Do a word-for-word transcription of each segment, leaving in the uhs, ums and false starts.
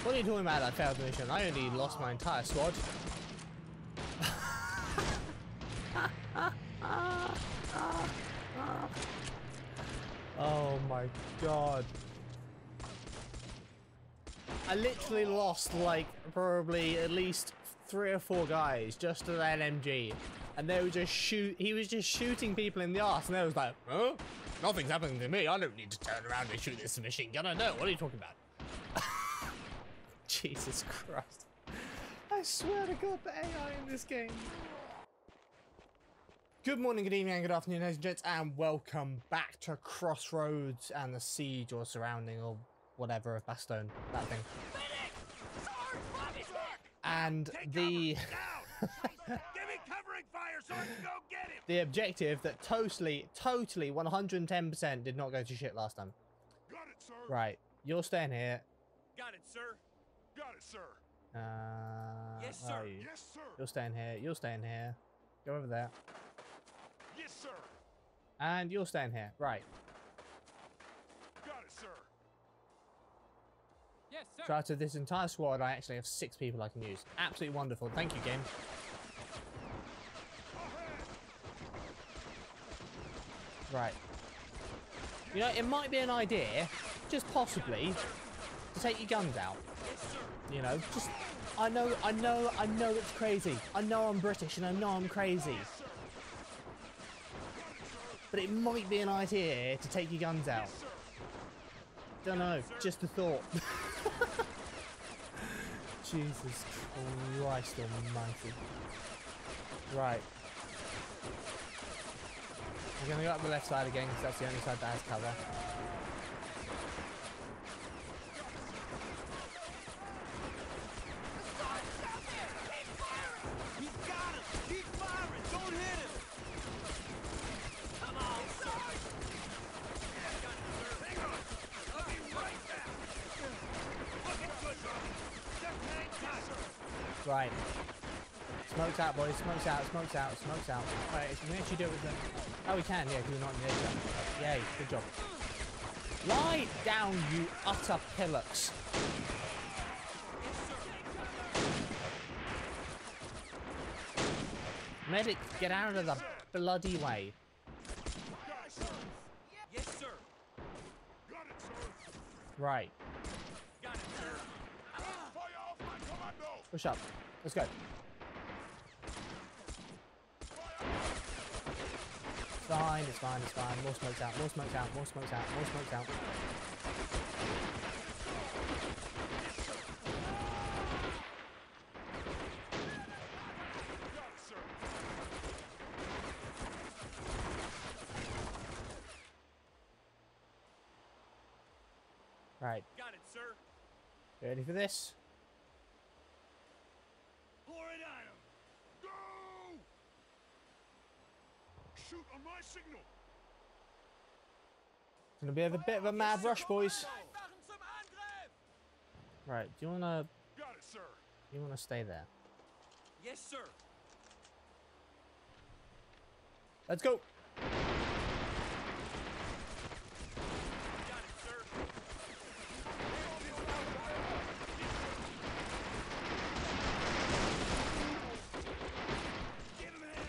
What are you talking about? I failed the mission. I only lost my entire squad. Oh my god. I literally lost like probably at least three or four guys just to that M G. And they were just shoot he was just shooting people in the arse, and they was like, huh? Nothing's happening to me. I don't need to turn around and shoot this machine gun. I know. What are you talking about? Jesus Christ. I swear to God, the A I in this game. Good morning, good evening, and good afternoon, ladies and gents, and welcome back to Crossroads and the siege or surrounding or whatever of Bastogne, that thing. And the Give me covering fire so I can go get him. the objective that totally, totally, one hundred ten percent did not go to shit last time. Got it, sir. Right, you're staying here. Got it, sir. Got it, sir. Uh, Yes, where are sir. you? Yes, sir. You're staying here. You're staying here. Go over there. Yes, sir. And you're staying here. Right. Got it, sir. Yes, sir. So out of this entire squad, I actually have six people I can use. Absolutely wonderful. Thank you, game. Right. You know, it might be an idea, just possibly, to take your guns out. You know, just... I know, I know, I know it's crazy. I know I'm British and I know I'm crazy. But it might be an idea to take your guns out. Don't know, just a thought. Jesus Christ almighty. Right. We're going to go up the left side again because that's the only side that has cover. He's got him. Keep firing. Don't hit him. Come on, sir. Hang on. I'll be right back. Looking good, bro. Just hang tight. Right. Smokes out, boys. Smokes out, smokes out, smokes out. Right, we can actually do it with them. Oh, we can, yeah, because we're not in the edge zone. Yay, good job. Lie down, you utter pillocks. Medic, get out of the bloody way. Yes, sir. Got it, sir. Right. Got it, sir. Fire off my commando. Push up. Let's go. Fine, it's fine, it's fine. More smokes out, more smokes out, more smokes out, more smokes out. Got it, sir. Right. Got it, sir. Ready for this? Pour it on him. Go! Shoot on my signal. It's gonna be a bit of a mad rush, boys. Right, do you wanna Got it, sir. you wanna stay there? Yes, sir. Let's go! Got it, sir. Get him in.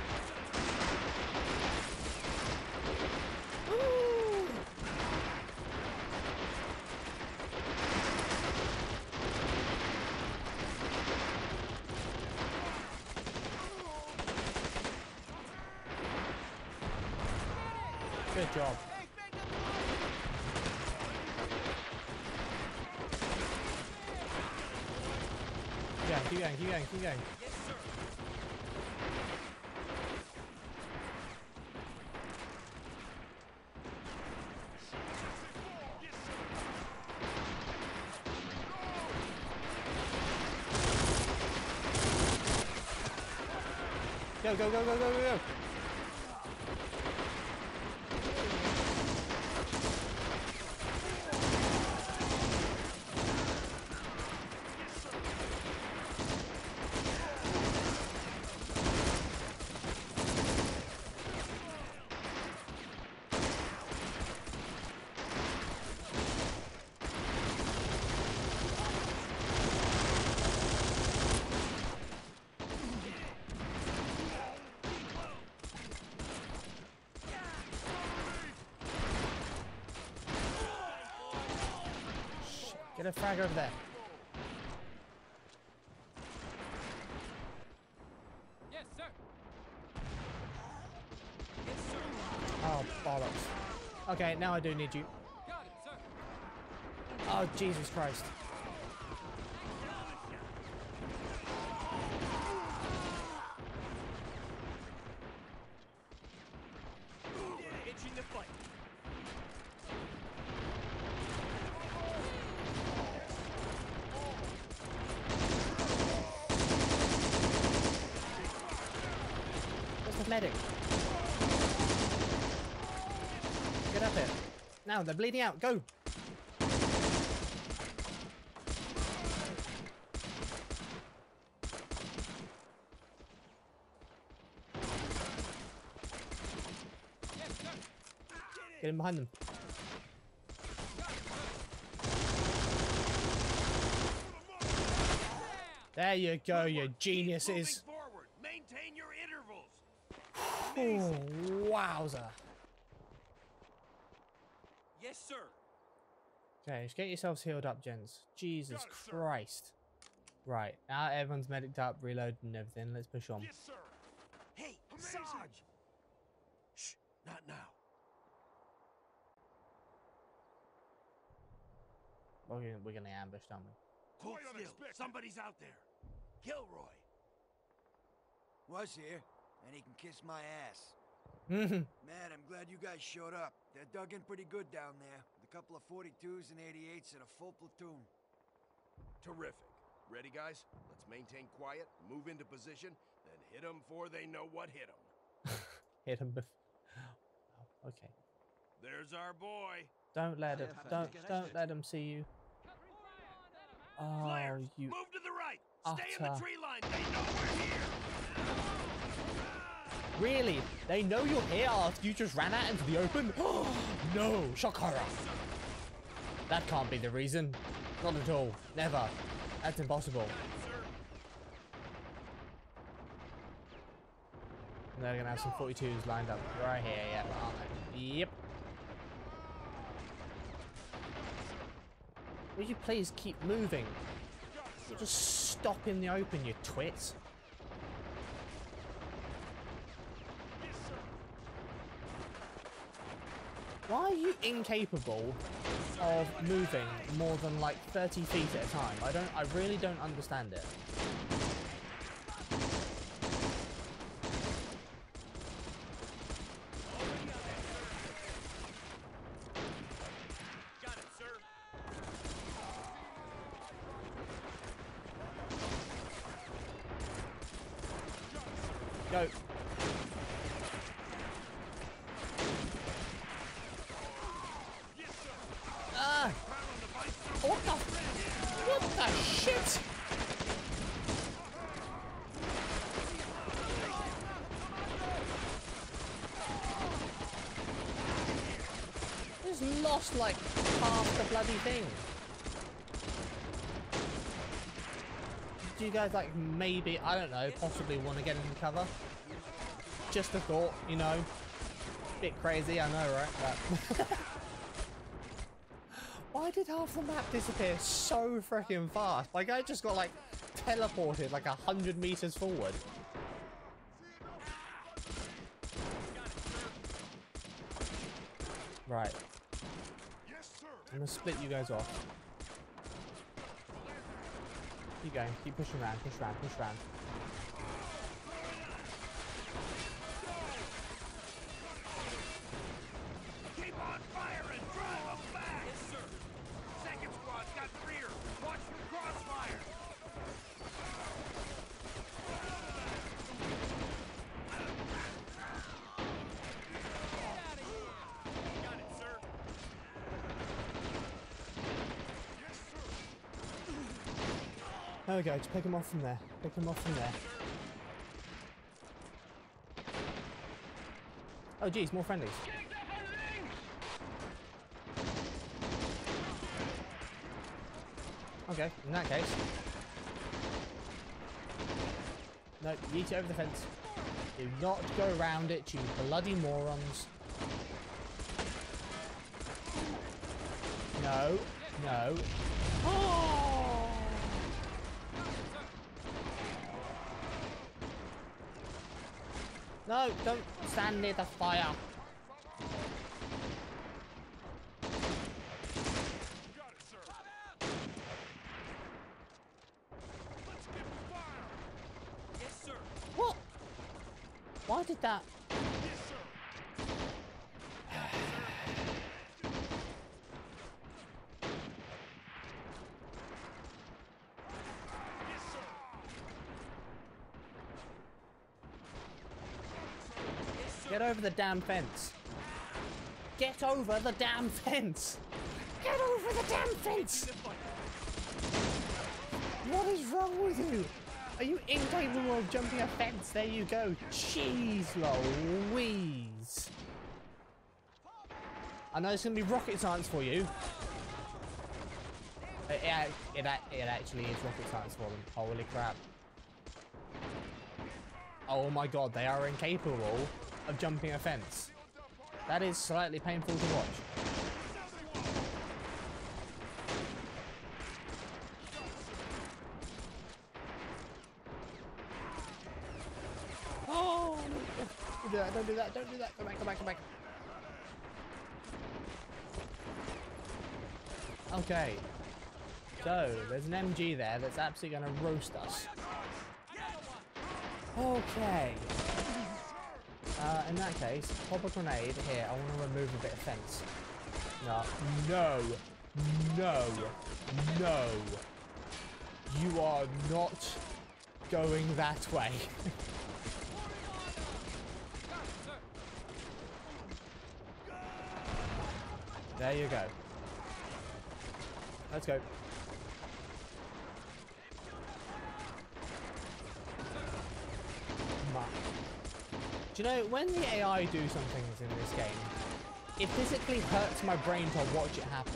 Good job. Yeah, keep going, keep going, keep going. Yes, sir. Yes, sir. Go, go, go, go, go, go, go! Get a frag over there. Yes, sir. Yes, sir. Oh, bollocks. Okay, now I do need you. Got it, sir. Oh, Jesus Christ. Itching to fight. Where's the medic? Get up here. Now, they're bleeding out. Go. Yes, sir. Get in behind them. There you go, you geniuses. Moving forward. Maintain your intervals. Oh, wowza. Yes, sir. Okay, just get yourselves healed up, gents. Jesus Got it, sir. Christ. Right, now everyone's mediced up, reloaded and everything. Let's push on. Yes, sir. Hey, Sarge. Shh, not now. We're gonna, we're gonna ambush, aren't we? Hold still. Somebody's out there. Kilroy. Was here, and he can kiss my ass. Mhm. Man, I'm glad you guys showed up. They're dug in pretty good down there, with a couple of forty-twos and eighty-eights and a full platoon. Terrific. Ready, guys? Let's maintain quiet, move into position, then hit them before they know what hit them. Hit him. Oh, okay. There's our boy. Don't let him. Don't don't let him see you. Oh, Flares, you. move to the right. Stay in the utter- tree line. They know we're here. Really? They know you're here after you just ran out into the open? No, shock horror. That can't be the reason. Not at all. Never. That's impossible. They're gonna have some forty-twos lined up right here, yeah, aren't they? Yep. Will you please keep moving? Just stop in the open, you twits. Why are you incapable of moving more than like thirty feet at a time? I don't, I really don't understand it. Got it, sir. Go. Ah! What the? What the shit? Just lost like half the bloody thing. Do you guys like maybe, I don't know, possibly want to get in cover? Just a thought, you know. Bit crazy, I know, right? But why did half the map disappear so freaking fast? Like I just got like teleported like a hundred meters forward. Right. Yes, sir. I'm gonna split you guys off. Keep going, keep pushing around, push around, push around. Keep on firing. Drive them back. Yes, sir. Second squad's got rear. Watch for crossfire. Got it, sir. Yes, sir. There we go, just pick him off from there. Pick him off from there. Oh geez, more friendlies. Okay, in that case. No, yeet it over the fence. Do not go around it, you bloody morons. No, no, Oh! No, don't stand near the fire. Got it, sir. Let's get fire. Yes, sir. What? Why did that? Yes, sir. Yes, sir. Yes, sir. Get over the damn fence. Get over the damn fence. Get over the damn fence. What is wrong with you? Are you incapable of jumping a fence? There you go. Jeez Louise. I know it's going to be rocket science for you. It, it, it, it actually is rocket science for them. Holy crap. Oh my god, they are incapable of jumping a fence. That is slightly painful to watch. Oh, don't do that, don't do that, don't do that. Come back, come back, come back. Okay. So, there's an M G there that's absolutely going to roast us. Okay. Uh, in that case, pop a grenade. Here, I want to remove a bit of fence. No. No. No. No. You are not going that way. There you go. Let's go. Come on. Do you know, when the A I do some things in this game, it physically hurts my brain to watch it happen.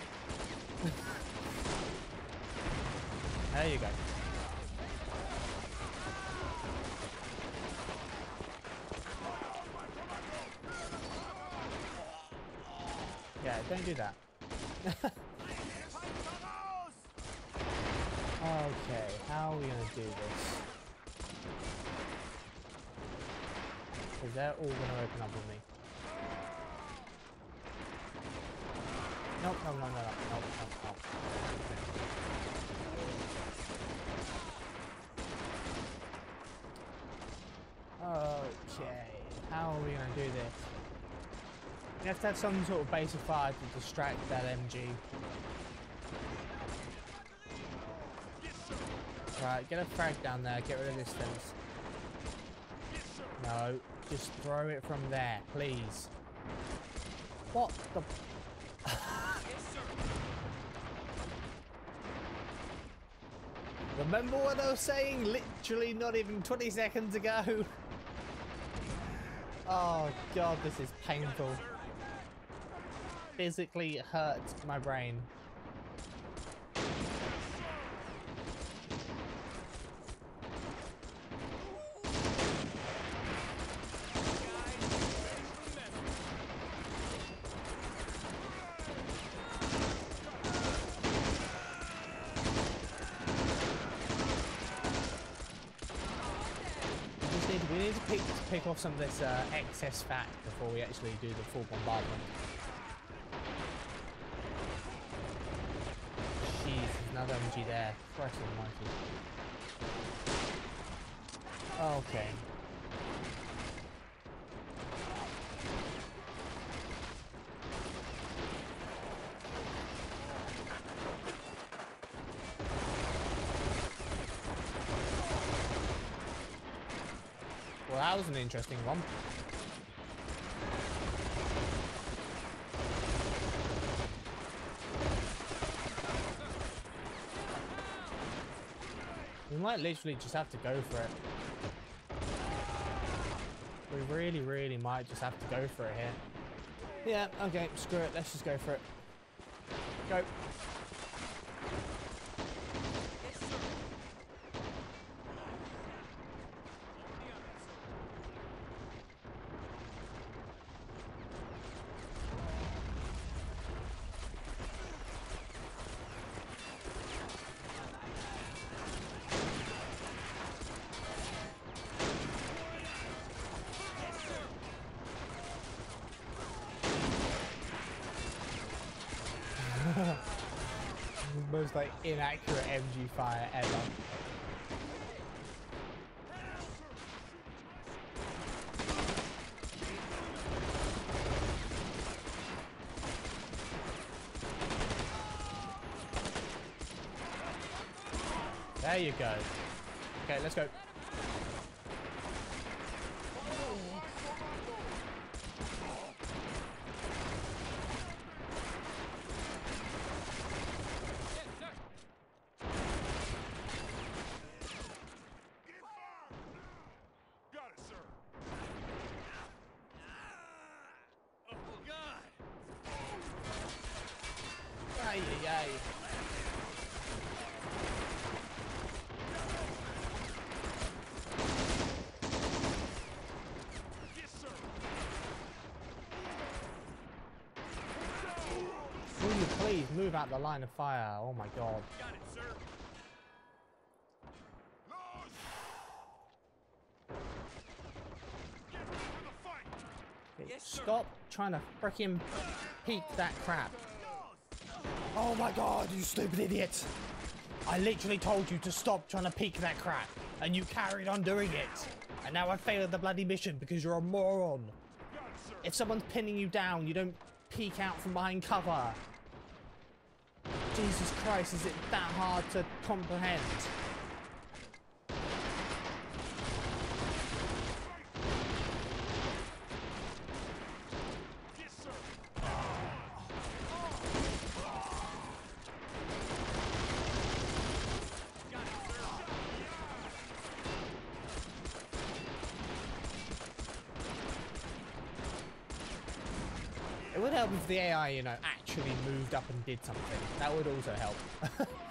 There you go. Yeah, don't do that. Okay, how are we gonna do this? Because they're all gonna open up with me. Nope, no, no, no, no, no, no, no. Okay, how are we gonna do this? You have to have some sort of base of fire to distract that M G. Right, get a frag down there, get rid of this fence. No, just throw it from there, please. What the... Remember what I was saying literally not even twenty seconds ago? Oh god, this is painful. Physically hurts my brain. We need to pick, pick off some of this uh, excess fat before we actually do the full bombardment. Jeez, there's another M G there. Christ almighty. Okay. Well, that was an interesting one. We might literally just have to go for it. We really, really might just have to go for it here. Yeah, okay, screw it. Let's just go for it. Go. most like inaccurate M G fire ever. There you go. Okay, let's go. Got it, sir. Oh, God. Ay, ay, ay. Yes, sir. Will you please move out the line of fire? Oh my god. Got it, sir. Get ready for the fight. Yes, sir. Stop trying to freaking peek that crap. Oh my god, you stupid idiot. I literally told you to stop trying to peek that crap, and you carried on doing it. And now I failed the bloody mission because you're a moron. Got it, sir. If someone's pinning you down, you don't peek out from behind cover. Jesus Christ, is it that hard to comprehend? Yes, sir. Got it, sir. It would help if the A I, you know, actually moved up and did something. That would also help.